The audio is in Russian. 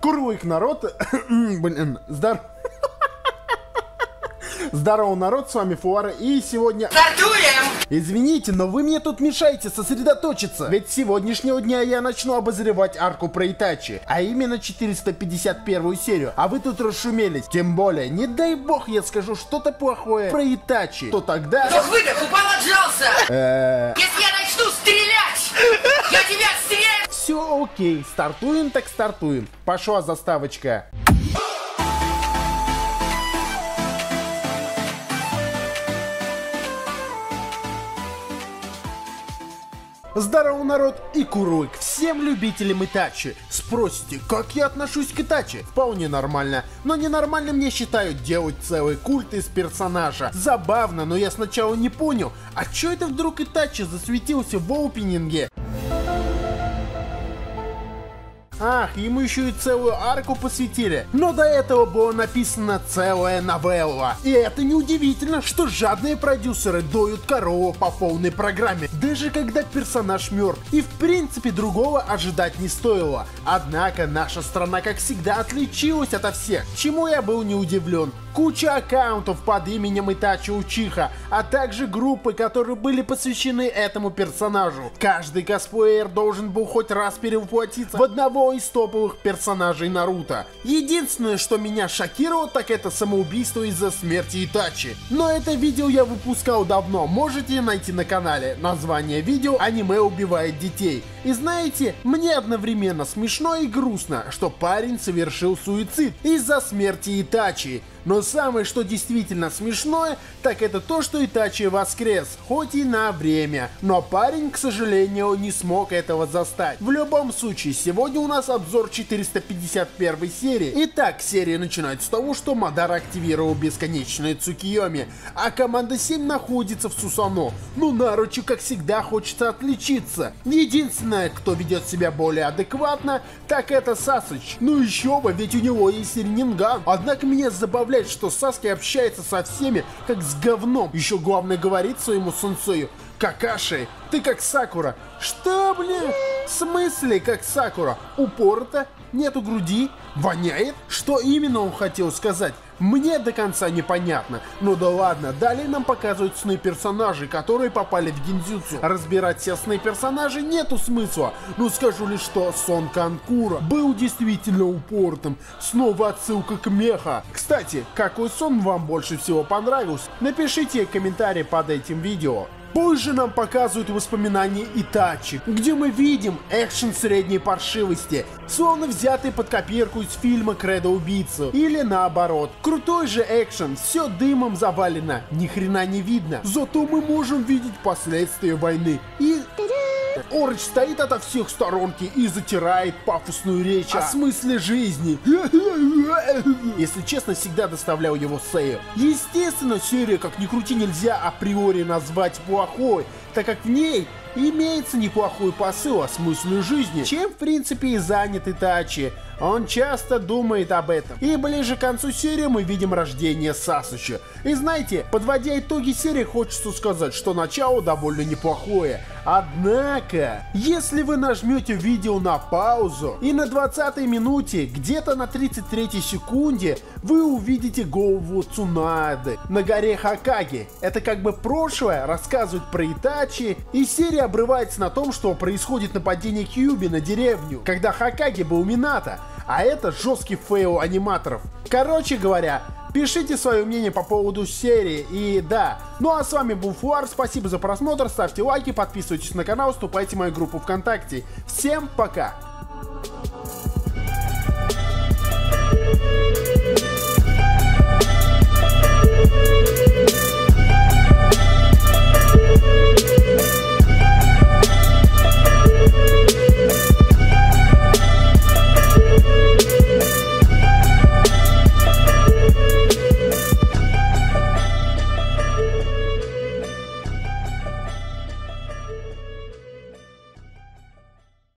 Курлык народ. Блин, Здорово, народ, с вами Фуара, и сегодня... Стартуем! Извините, но вы мне тут мешаете сосредоточиться. Ведь с сегодняшнего дня я начну обозревать арку про Итачи, а именно 451 серию. А вы тут расшумелись. Тем более, не дай бог я скажу что-то плохое про Итачи, то тогда... Вдох-выдох, упал, отжался! Если я начну стрелять, я тебя отстреляю! Все окей, стартуем так стартуем. Пошла заставочка. Здорово, народ, и курлык всем любителям Итачи. Спросите, как я отношусь к Итачи? Вполне нормально, но ненормальным я считаю делать целый культ из персонажа. Забавно, но я сначала не понял, а чё это вдруг Итачи засветился в опенинге? Ах, ему еще и целую арку посвятили. Но до этого была написана целая новелла. И это неудивительно, что жадные продюсеры доют корову по полной программе, даже когда персонаж мертв. И в принципе другого ожидать не стоило. Однако наша страна, как всегда, отличилась ото всех, чему я был не удивлен. Куча аккаунтов под именем Итачи Учиха, а также группы, которые были посвящены этому персонажу. Каждый косплеер должен был хоть раз перевоплотиться в одного из топовых персонажей Наруто. Единственное, что меня шокировало, так это самоубийство из-за смерти Итачи. Но это видео я выпускал давно, можете найти на канале. Название видео «Аниме убивает детей». И знаете, мне одновременно смешно и грустно, что парень совершил суицид из-за смерти Итачи. Но самое, что действительно смешное, так это то, что Итачи воскрес, хоть и на время. Но парень, к сожалению, не смог этого застать. В любом случае, сегодня у нас обзор 451 серии. Итак, серия начинается с того, что Мадара активировал бесконечное Цукиоми, а команда 7 находится в Сусано. Но Наручу, как всегда, хочется отличиться. Единственное, кто ведет себя более адекватно, так это Сасыч. Ну еще бы, ведь у него есть Реннинган. Однако меня забавляет, что Саски общается со всеми как с говном. Еще главное говорит своему сенсею: Какаши, ты как Сакура. Что, блин? В смысле как Сакура? Упорото? Нету груди? Воняет? Что именно он хотел сказать? Мне до конца непонятно. Ну да ладно, далее нам показывают сны персонажей, которые попали в гиндзюцу. Разбирать все сны персонажей нету смысла. Но скажу лишь, что сон Канкура был действительно упоротым. Снова отсылка к меха. Кстати, какой сон вам больше всего понравился? Напишите комментарий под этим видео. Позже нам показывают воспоминания Итачи, где мы видим экшен средней паршивости, словно взятый под копирку из фильма «Кредо убийцу». Или наоборот. Крутой же экшен, все дымом завалено, ни хрена не видно. Зато мы можем видеть последствия войны. И... Орыч стоит ото всех сторонки и затирает пафосную речь о смысле жизни. Если честно, всегда доставлял его Сею. Естественно, серия, как ни крути, нельзя априори назвать плохой, так как в ней имеется неплохой посыл о смысле жизни, чем в принципе и занят Итачи. Он часто думает об этом. И ближе к концу серии мы видим рождение Сасучи. И знаете, подводя итоги серии, хочется сказать, что начало довольно неплохое. Однако, если вы нажмете видео на паузу и на 20-й минуте, где-то на 33-й секунде, вы увидите голову Цунады на горе Хокаге. Это как бы прошлое, рассказывает про Итачи, и серия обрывается на том, что происходит нападение Кьюби на деревню, когда Хокаге был Минато. А это жесткий фейл аниматоров. Короче говоря, пишите свое мнение по поводу серии, и да. Ну а с вами был Фуар, спасибо за просмотр, ставьте лайки, подписывайтесь на канал, вступайте в мою группу ВКонтакте. Всем пока!